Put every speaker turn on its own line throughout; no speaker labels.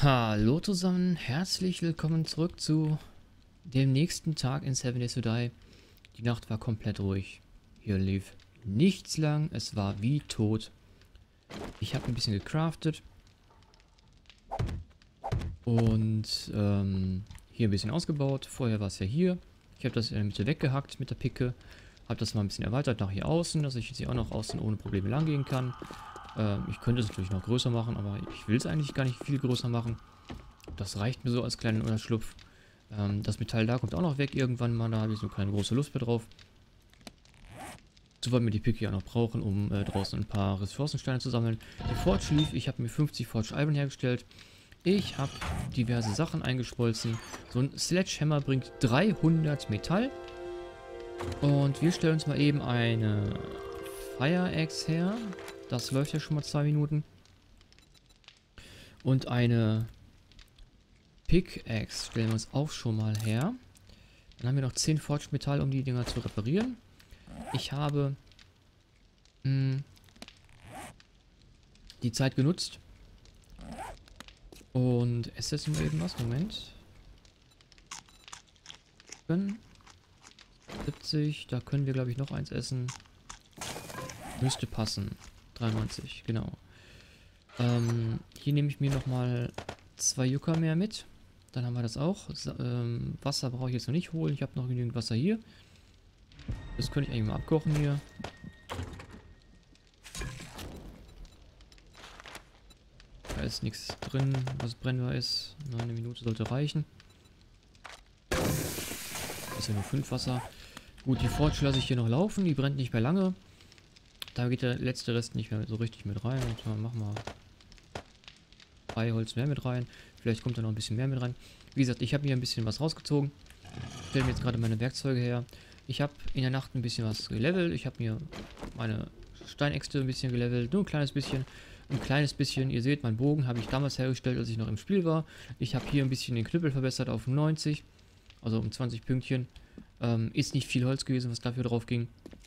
Hallo zusammen, herzlich willkommen zurück zu dem nächsten Tag in 7 Days to Die. Die Nacht war komplett ruhig. Hier lief nichts lang, es war wie tot. Ich habe ein bisschen gecraftet und hier ein bisschen ausgebaut. Vorher war es ja hier. Ich habe das in der Mitte weggehackt mit der Picke. Habe das mal ein bisschen erweitert nach hier außen, dass ich jetzt hier auch noch außen ohne Probleme lang gehen kann. Ich könnte es natürlich noch größer machen, aber ich will es eigentlich gar nicht viel größer machen. Das reicht mir so als kleinen Unterschlupf. Das Metall da kommt auch noch weg irgendwann mal, da habe ich so keine große Lust mehr drauf. So wollen wir die Picke ja noch brauchen, um draußen ein paar Ressourcensteine zu sammeln. Der Forge lief, ich habe mir 50 Forged Iron hergestellt. Ich habe diverse Sachen eingeschmolzen. So ein Sledgehammer bringt 300 Metall. Und wir stellen uns mal eben eine Fire Axe her. Das läuft ja schon mal 2 Minuten. Und eine Pickaxe stellen wir uns auch schon mal her. Dann haben wir noch 10 Forged Metall, um die Dinger zu reparieren. Ich habe die Zeit genutzt. Und esse jetzt mal eben was. Moment. 70, da können wir glaube ich noch eins essen. Müsste passen. 93, genau. Hier nehme ich mir nochmal 2 Yucca mehr mit. Dann haben wir das auch. Wasser brauche ich jetzt noch nicht holen. Ich habe noch genügend Wasser hier. Das könnte ich eigentlich mal abkochen hier. Da ist nichts drin, was brennbar ist. Nur eine Minute sollte reichen. Ist ja nur 5 Wasser. Gut, die Forge lasse ich hier noch laufen. Die brennt nicht mehr lange. Da geht der letzte Rest nicht mehr so richtig mit rein. Und dann machen wir 3 Holz mehr mit rein. Vielleicht kommt da noch ein bisschen mehr mit rein. Wie gesagt, ich habe hier ein bisschen was rausgezogen. Stelle mir jetzt gerade meine Werkzeuge her. Ich habe in der Nacht ein bisschen was gelevelt. Ich habe mir meine Steinäxte ein bisschen gelevelt. Nur ein kleines bisschen. Ein kleines bisschen. Ihr seht, mein Bogen habe ich damals hergestellt, als ich noch im Spiel war. Ich habe hier ein bisschen den Knüppel verbessert auf 90. Also um 20 Pünktchen. Ist nicht viel Holz gewesen, was dafür drauf ging.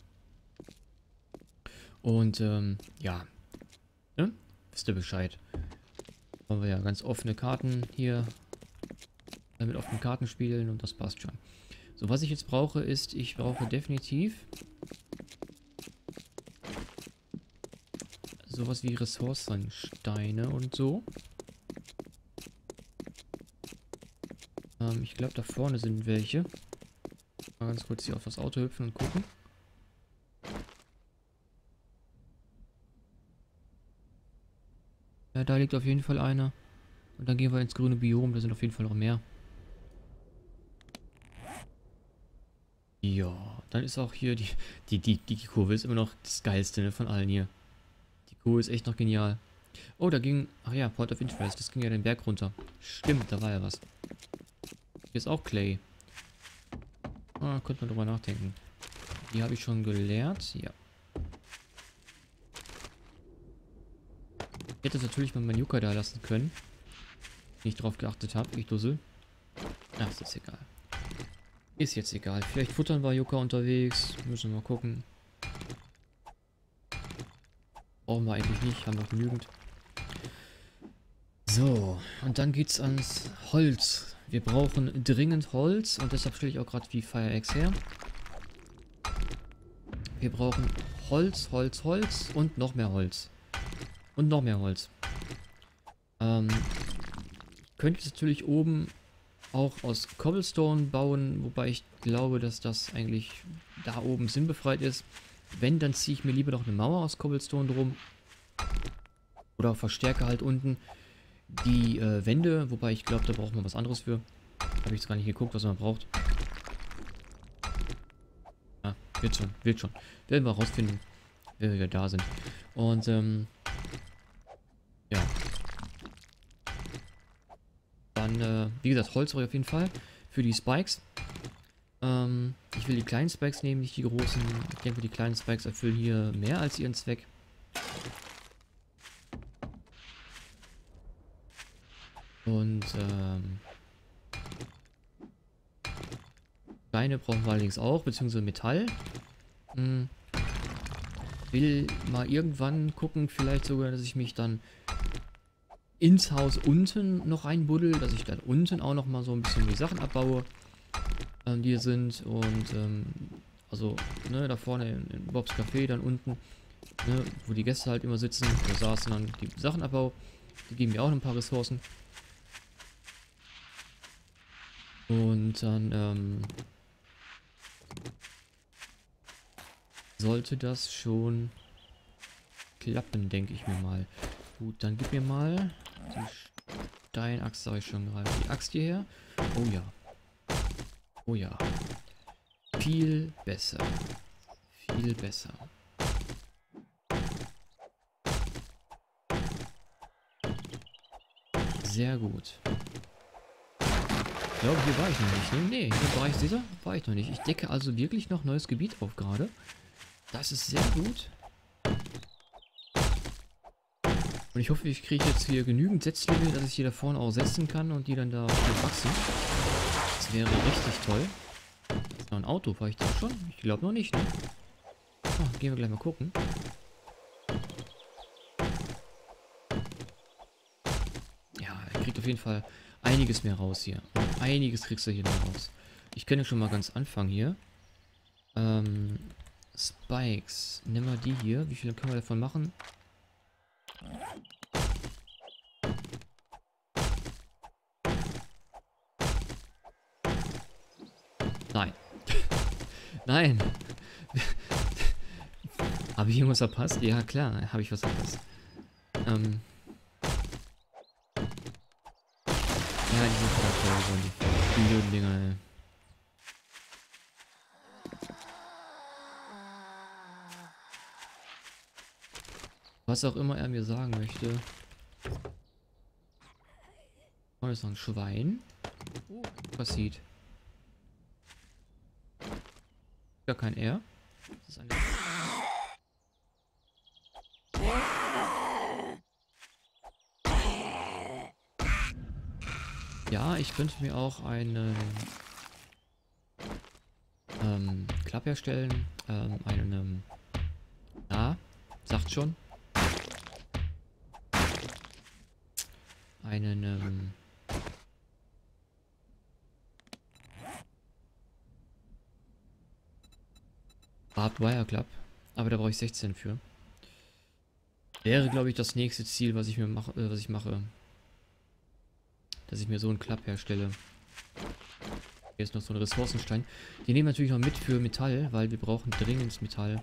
Und ja, ne? Wisst ihr Bescheid. Haben wir ja ganz offene Karten hier. Mit offenen Karten spielen und das passt schon. So, was ich jetzt brauche ist, ich brauche definitiv sowas wie Ressourcensteine und so. Ich glaube, da vorne sind welche. Mal ganz kurz hier auf das Auto hüpfen und gucken. Ja, da liegt auf jeden Fall einer. Und dann gehen wir ins grüne Biom, da sind auf jeden Fall noch mehr. Ja, dann ist auch hier die Kurve ist immer noch das Geilste, ne, von allen hier. Die Kurve ist echt noch genial. Oh, da ging, ach ja, Port of Interest, das ging ja den Berg runter. Stimmt, da war ja was. Hier ist auch Clay. Ah, könnte man drüber nachdenken. Die habe ich schon geleert, ja. Ich hätte natürlich mal meinen Yucca da lassen können. Nicht drauf geachtet habe, ich Dussel. Ach, ist jetzt egal. Ist jetzt egal. Vielleicht futtern wir Yucca unterwegs. Müssen wir mal gucken. Brauchen wir eigentlich nicht. Haben wir genügend. So. Und dann geht's ans Holz. Wir brauchen dringend Holz. Und deshalb stelle ich auch gerade wie Fire Axe her. Wir brauchen Holz, Holz, Holz und noch mehr Holz. Und noch mehr Holz. Könnte ich natürlich oben auch aus Cobblestone bauen, wobei ich glaube, dass das eigentlich da oben sinnbefreit ist. Wenn, dann ziehe ich mir lieber noch eine Mauer aus Cobblestone drum. Oder verstärke halt unten die Wände, wobei ich glaube, da braucht man was anderes für. Habe ich jetzt gar nicht geguckt, was man braucht. Ah, wird schon, wird schon. Werden wir rausfinden, wenn wir wieder da sind. Und, ja. Dann, wie gesagt, Holz brauche ich auf jeden Fall für die Spikes. Ich will die kleinen Spikes nehmen, nicht die großen. Ich denke, die kleinen Spikes erfüllen hier mehr als ihren Zweck. Und, Steine brauchen wir allerdings auch, beziehungsweise Metall. Will mal irgendwann gucken, vielleicht sogar, dass ich mich dann ins Haus unten noch reinbuddel, dass ich dann unten auch noch mal so ein bisschen die Sachen abbaue, die hier sind. Und also, ne, da vorne in Bobs Café, dann unten, ne, wo die Gäste halt immer sitzen, da saßen dann die Sachen abbau. Die geben mir auch noch ein paar Ressourcen. Und dann sollte das schon klappen, denke ich mir mal. Gut, dann gib mir mal die Steinaxt, sage ich schon gerade. Die Axt hierher. Oh ja. Oh ja. Viel besser. Viel besser. Sehr gut. Ich glaube, hier war ich noch nicht. Ne, nee, hier war ich sicher, war ich noch nicht. Ich decke also wirklich noch neues Gebiet auf gerade. Das ist sehr gut. Und ich hoffe, ich kriege jetzt hier genügend Setzlinge, dass ich hier da vorne auch setzen kann und die dann da wachsen. Das wäre richtig toll. Das ist noch ein Auto, war ich da schon? Ich glaube noch nicht, ne? Ah, gehen wir gleich mal gucken. Ja, er kriegt auf jeden Fall einiges mehr raus hier. Und einiges kriegst du hier mehr raus. Ich kann ja schon mal ganz anfangen hier. Spikes. Nehmen wir die hier. Wie viele können wir davon machen? Nein. Nein. Habe ich irgendwas verpasst? Ja, klar, habe ich was verpasst. Ja, die sind gerade so die blöden Dinger, ey. Was auch immer er mir sagen möchte. Oh, das ist noch ein Schwein. Oh, was sieht? Gar kein R. Das ist eine. Ja, ich könnte mir auch einen Klapp herstellen. Einen sagt schon. Einen Barbed Wire Club. Aber da brauche ich 16 für. Wäre, glaube ich, das nächste Ziel, was ich mir mache, dass ich mir so einen Klapp herstelle. Hier ist noch so ein Ressourcenstein. Die nehmen wir natürlich noch mit für Metall, weil wir brauchen dringend Metall.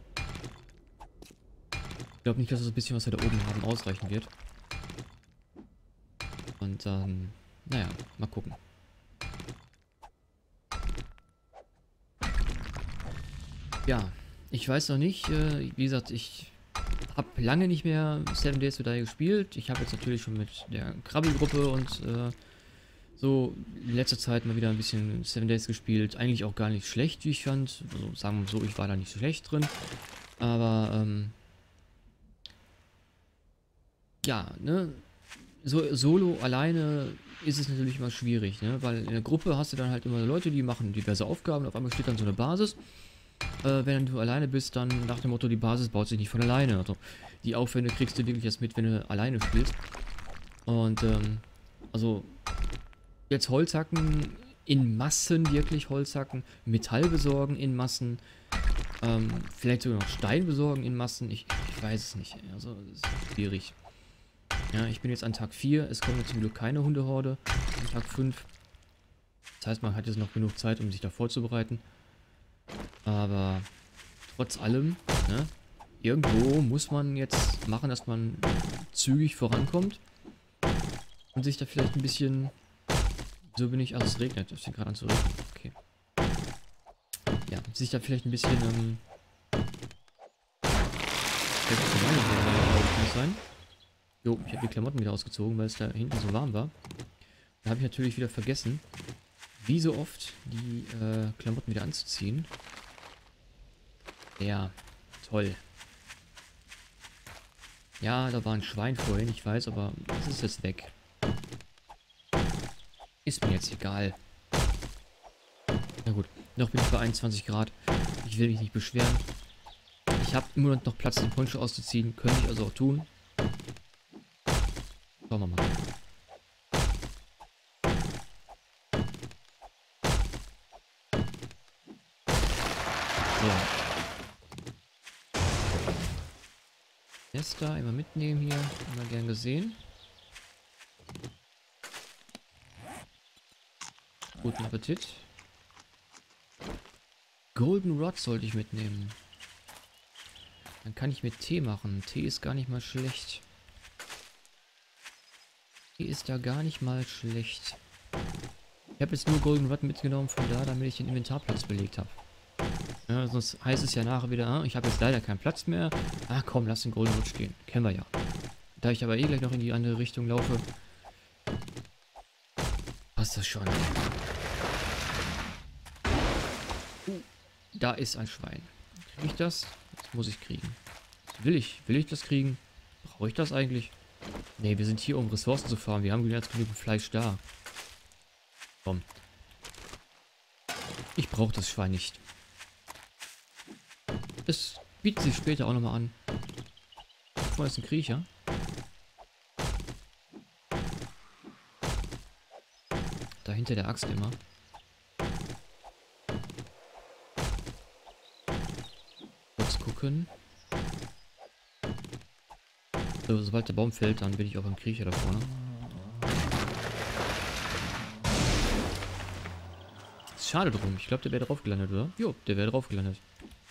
Ich glaube nicht, dass das bisschen, was wir da oben haben, ausreichen wird. Und dann, naja, mal gucken. Ja, ich weiß noch nicht, wie gesagt, ich habe lange nicht mehr 7 Days to Die gespielt. Ich habe jetzt natürlich schon mit der Krabbelgruppe und so in letzter Zeit mal wieder ein bisschen 7 Days gespielt. Eigentlich auch gar nicht schlecht, wie ich fand. Also sagen wir so, ich war da nicht so schlecht drin. Aber, ja, ne, so solo alleine ist es natürlich immer schwierig, ne, weil in der Gruppe hast du dann halt immer Leute, die machen diverse Aufgaben. Auf einmal steht dann so eine Basis. Wenn du alleine bist, dann nach dem Motto, die Basis baut sich nicht von alleine. Also die Aufwände kriegst du wirklich erst mit, wenn du alleine spielst. Und also jetzt Holzhacken in Massen, wirklich Holzhacken, Metall besorgen in Massen, vielleicht sogar noch Stein besorgen in Massen, ich weiß es nicht. Also es ist schwierig. Ja, ich bin jetzt an Tag 4, es kommt jetzt zum Glück keine Hundehorde an Tag 5. Das heißt, man hat jetzt noch genug Zeit, um sich da vorzubereiten. Aber trotz allem, ne, irgendwo muss man jetzt machen, dass man zügig vorankommt und sich da vielleicht ein bisschen, so bin ich, also es regnet, es fängt gerade an zu regnen, okay. Ja, sich da vielleicht ein bisschen, sein. Jo, ich habe die Klamotten wieder ausgezogen, weil es da hinten so warm war. Da habe ich natürlich wieder vergessen, wie so oft die Klamotten wieder anzuziehen. Ja, toll. Ja, da war ein Schwein vorhin, ich weiß, aber das ist jetzt weg. Ist mir jetzt egal. Na gut, noch bin ich bei 21 Grad. Ich will mich nicht beschweren. Ich habe im Moment noch Platz, den Poncho auszuziehen. Könnte ich also auch tun. Schauen wir mal. Ja. Nester immer mitnehmen hier. Immer gern gesehen. Guten Appetit. Golden Rod sollte ich mitnehmen. Dann kann ich mit Tee machen. Tee ist gar nicht mal schlecht. Tee ist da gar nicht mal schlecht. Ich habe jetzt nur Golden Rod mitgenommen von da, damit ich den Inventarplatz belegt habe. Ja, sonst heißt es ja nachher wieder, ah, ich habe jetzt leider keinen Platz mehr. Ah komm, lass den Golden Rod stehen. Kennen wir ja. Da ich aber eh gleich noch in die andere Richtung laufe, passt das schon. Da ist ein Schwein. Kriege ich das? Das muss ich kriegen. Will ich das kriegen? Brauche ich das eigentlich? Ne, wir sind hier, um Ressourcen zu farmen. Wir haben jetzt genügend Fleisch da. Komm. Ich brauche das Schwein nicht. Es bietet sich später auch nochmal an. Vorher ist ein Kriecher. Da hinter der Axt immer. Kurz gucken. So, sobald der Baum fällt, dann bin ich auch beim Kriecher da vorne. Ist schade drum. Ich glaube, der wäre drauf gelandet, oder? Jo, der wäre drauf gelandet.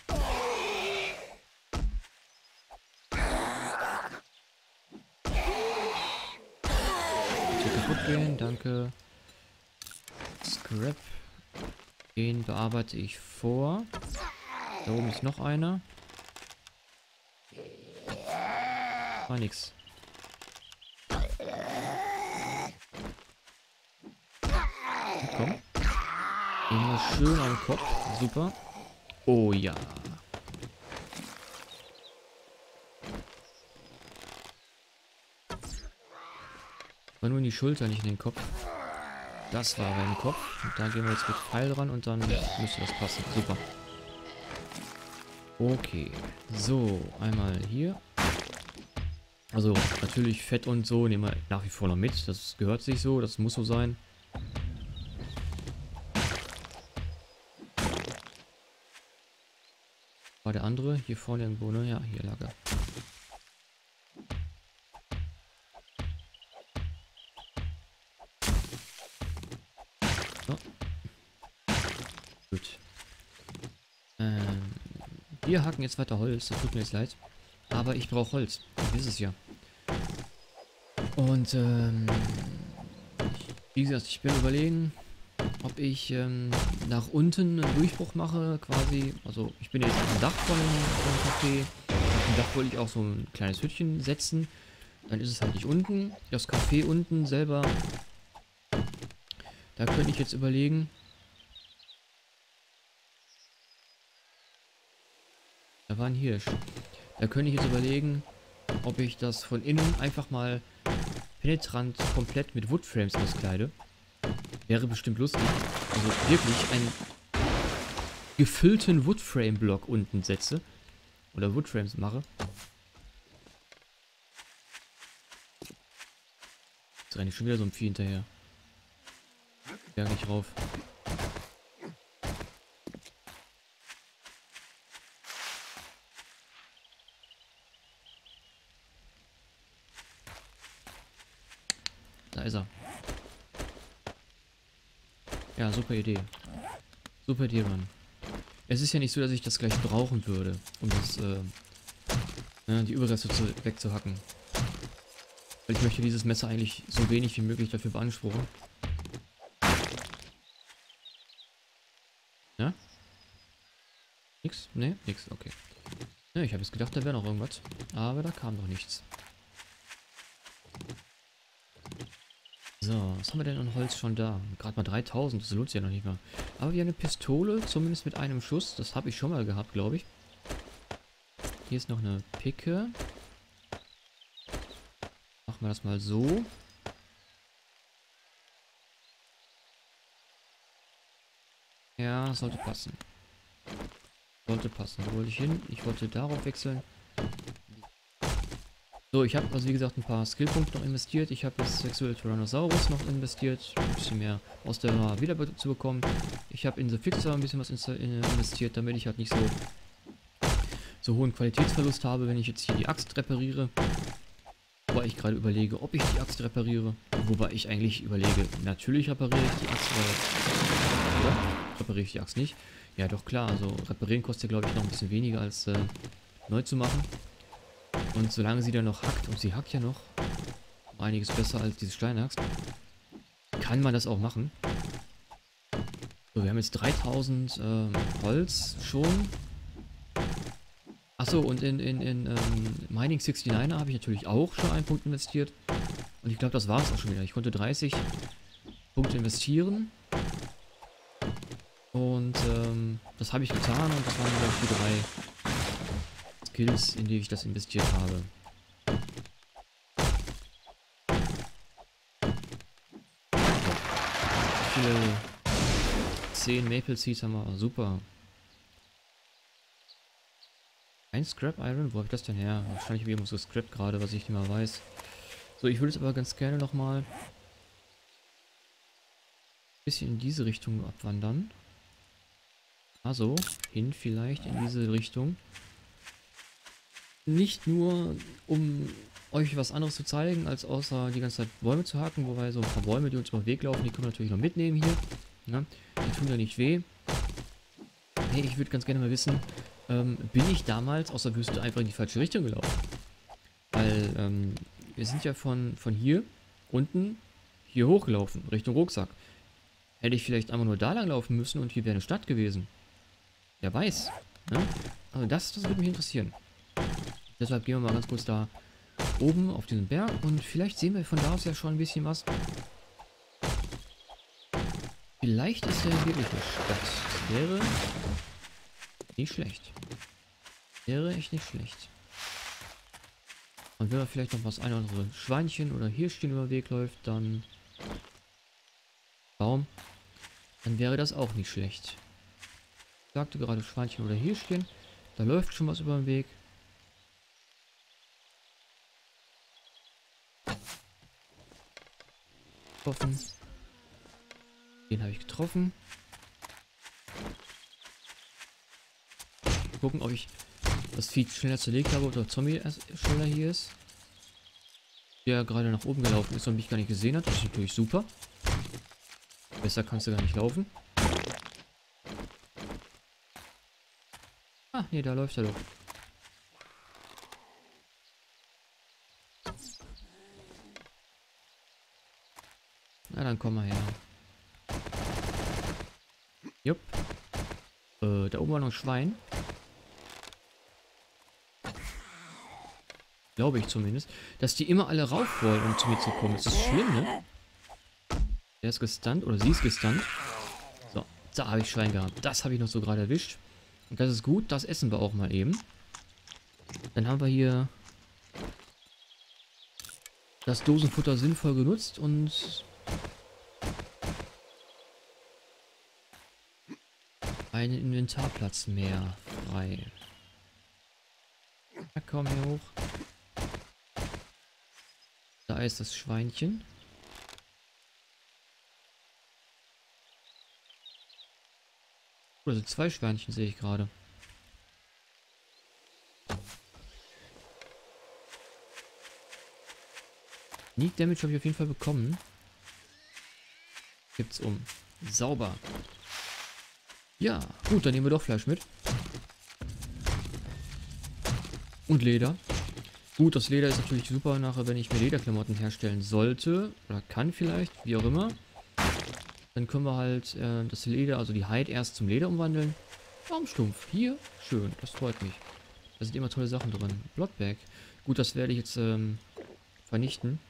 Hier kaputt gehen, danke. Scrap. Den bearbeite ich vor. Da oben ist noch einer. War nix. Komm. Immer schön am Kopf. Super. Oh ja. War nur in die Schulter, nicht in den Kopf. Das war aber im Kopf. Und da gehen wir jetzt mit Pfeil dran und dann müsste das passen. Super. Okay. So, einmal hier. Also natürlich Fett und so nehmen wir nach wie vor noch mit. Das gehört sich so, das muss so sein. War der andere hier vorne irgendwo, ne? Ja, hier lag er. So. Gut. Wir hacken jetzt weiter Holz. Das tut mir jetzt leid. Aber ich brauche Holz. Das ist es ja. Und wie gesagt, ich bin überlegen, ob ich nach unten einen Durchbruch mache, quasi. Also ich bin jetzt auf dem Dach von dem Café. Auf dem Dach wollte ich auch so ein kleines Hütchen setzen. Dann ist es halt nicht unten. Das Café unten selber. Da könnte ich jetzt überlegen. Da war ein Hirsch. Da könnte ich jetzt überlegen, ob ich das von innen einfach mal penetrant komplett mit Woodframes auskleide. Wäre bestimmt lustig. Also wirklich einen gefüllten Woodframe-Block unten setze. Oder Woodframes mache. Jetzt renne ich schon wieder so ein Vieh hinterher. Berg nicht rauf. Da ist er. Ja, super Idee. Super Idee, Mann. Es ist ja nicht so, dass ich das gleich brauchen würde, um das, die Überreste wegzuhacken. Weil ich möchte dieses Messer eigentlich so wenig wie möglich dafür beanspruchen. Ja? Nix? Nee? Nix, okay. Ja, ich habe jetzt gedacht, da wäre noch irgendwas. Aber da kam noch nichts. So, was haben wir denn an Holz schon da? Gerade mal 3000, das lohnt sich ja noch nicht mal. Aber wir haben eine Pistole, zumindest mit einem Schuss. Das habe ich schon mal gehabt, glaube ich. Hier ist noch eine Picke. Machen wir das mal so. Ja, sollte passen. Sollte passen. Wo wollte ich hin? Ich wollte darauf wechseln. So, ich habe also wie gesagt ein paar Skillpunkte noch investiert. Ich habe jetzt Sexual Tyrannosaurus noch investiert, um ein bisschen mehr aus der wieder zu bekommen. Ich habe in The Fixer ein bisschen was investiert, damit ich halt nicht so hohen Qualitätsverlust habe, wenn ich jetzt hier die Axt repariere. Wobei ich gerade überlege, ob ich die Axt repariere. Wobei ich eigentlich überlege, natürlich repariere ich die Axt, weil... Oder? Repariere ich die Axt nicht? Ja, doch klar, also reparieren kostet ja glaube ich noch ein bisschen weniger als neu zu machen. Und solange sie dann noch hackt, und sie hackt ja noch einiges besser als diese Steinaxt, kann man das auch machen. So, wir haben jetzt 3000 Holz schon. Achso, und in Mining 69er habe ich natürlich auch schon einen Punkt investiert. Und ich glaube, das war es auch schon wieder. Ich konnte 30 Punkte investieren. Und das habe ich getan und das waren glaube ich die 3 Skills, in die ich das investiert habe. Wie viele 10 Maple Seeds haben wir? Super. Ein Scrap Iron? Wo habe ich das denn her? Wahrscheinlich wie so Scrap gerade, was ich nicht mal weiß. So, ich würde es aber ganz gerne nochmal ein bisschen in diese Richtung abwandern. Also, hin vielleicht in diese Richtung. Nicht nur, um euch was anderes zu zeigen, als außer die ganze Zeit Bäume zu hacken, wobei so ein paar Bäume, die uns über den Weg laufen, die können wir natürlich noch mitnehmen hier. Ne? Die tun ja nicht weh. Hey, ich würde ganz gerne mal wissen, bin ich damals aus der Wüste einfach in die falsche Richtung gelaufen? Weil, wir sind ja von hier unten hier hochgelaufen, Richtung Rucksack. Hätte ich vielleicht einfach nur da lang laufen müssen und hier wäre eine Stadt gewesen. Wer weiß. Ne? Also das würde mich interessieren. Deshalb gehen wir mal ganz kurz da oben auf diesen Berg und vielleicht sehen wir von da aus ja schon ein bisschen was. Vielleicht ist ja wirklich eine Stadt. Das wäre nicht schlecht. Wäre echt nicht schlecht. Und wenn man vielleicht noch was ein oder andere Schweinchen oder Hirschchen über den Weg läuft, dann Baum, dann wäre das auch nicht schlecht. Ich sagte gerade Schweinchen oder Hirschchen, da läuft schon was über den Weg. Getroffen. Den habe ich getroffen. Gucken, ob ich das Vieh schneller zerlegt habe oder Zombie schneller hier ist. Der gerade nach oben gelaufen ist und mich gar nicht gesehen hat. Das ist natürlich super. Besser kannst du gar nicht laufen. Ah, nee, da läuft er doch. Na, dann komm mal her. Jupp. Da oben war noch ein Schwein. Glaube ich zumindest. Dass die immer alle rauf wollen, um zu mir zu kommen. Das ist schlimm, ne? Der ist gestunt, oder sie ist gestunt. So, da habe ich Schwein gehabt. Das habe ich noch so gerade erwischt. Und das ist gut, das essen wir auch mal eben. Dann haben wir hier das Dosenfutter sinnvoll genutzt und einen Inventarplatz mehr frei. Ja, komm hier hoch. Da ist das Schweinchen. Also 2 Schweinchen sehe ich gerade. Sneak Damage habe ich auf jeden Fall bekommen. Gibt's um. Sauber. Ja, gut, dann nehmen wir doch Fleisch mit. Und Leder. Gut, das Leder ist natürlich super nachher, wenn ich mir Lederklamotten herstellen sollte. Oder kann vielleicht, wie auch immer. Dann können wir halt das Leder, also die Hide erst zum Leder umwandeln. Baumstumpf, hier, schön, das freut mich. Da sind immer tolle Sachen drin. Bloodbag. Gut, das werde ich jetzt vernichten.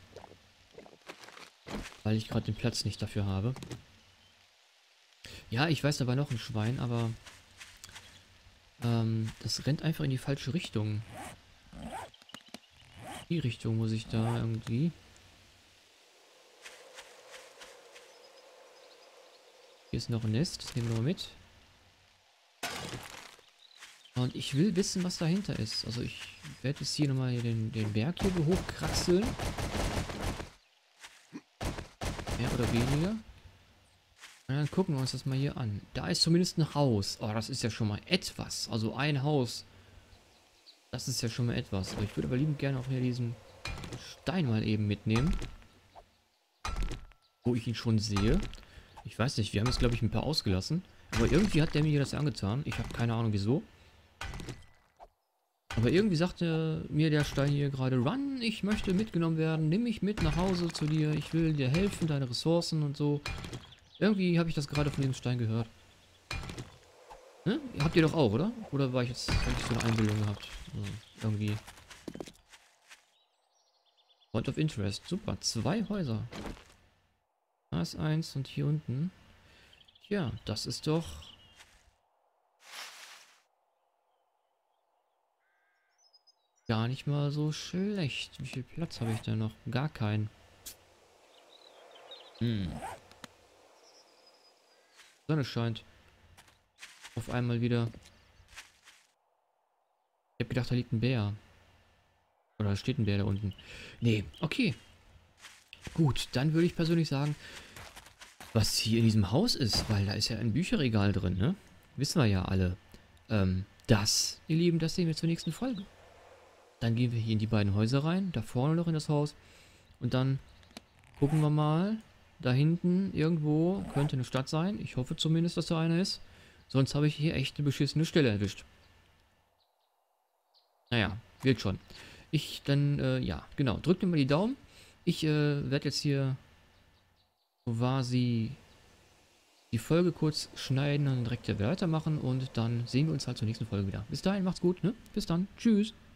Weil ich gerade den Platz nicht dafür habe. Ja, ich weiß, da war noch ein Schwein, aber das rennt einfach in die falsche Richtung. Die Richtung muss ich da irgendwie. Hier ist noch ein Nest, das nehmen wir mal mit. Und ich will wissen, was dahinter ist. Also ich werde jetzt hier nochmal den Berg hier hochkraxeln. Mehr oder weniger. Und dann gucken wir uns das mal hier an. Da ist zumindest ein Haus. Oh, das ist ja schon mal etwas. Also ein Haus. Das ist ja schon mal etwas. Aber ich würde aber liebend gerne auch hier diesen Stein mal eben mitnehmen. Wo ich ihn schon sehe. Ich weiß nicht, wir haben jetzt glaube ich ein paar ausgelassen. Aber irgendwie hat der mir das angetan. Ich habe keine Ahnung wieso. Aber irgendwie sagte mir der Stein hier gerade, Run, ich möchte mitgenommen werden. Nimm mich mit nach Hause zu dir. Ich will dir helfen, deine Ressourcen und so. Irgendwie habe ich das gerade von diesem Stein gehört. Ne? Habt ihr doch auch, oder? Oder war ich jetzt, habe ich so eine Einbildung gehabt? Also, irgendwie. Point of Interest. Super. 2 Häuser. Da ist eins und hier unten. Tja, das ist doch... gar nicht mal so schlecht. Wie viel Platz habe ich denn noch? Gar keinen. Sonne scheint. Auf einmal wieder. Ich habe gedacht, da liegt ein Bär. Oder da steht ein Bär da unten. Nee, okay. Gut, dann würde ich persönlich sagen, was hier in diesem Haus ist, weil da ist ja ein Bücherregal drin, ne? Wissen wir ja alle. Das, ihr Lieben, das sehen wir zur nächsten Folge. Dann gehen wir hier in die beiden Häuser rein, da vorne noch in das Haus. Und dann gucken wir mal. Da hinten irgendwo könnte eine Stadt sein. Ich hoffe zumindest, dass da eine ist. Sonst habe ich hier echt eine beschissene Stelle erwischt. Naja, wird schon. Ja, genau. Drückt mir mal die Daumen. Ich werde jetzt hier quasi die Folge kurz schneiden und direkt weitermachen. Und dann sehen wir uns halt zur nächsten Folge wieder. Bis dahin, macht's gut, ne? Bis dann. Tschüss.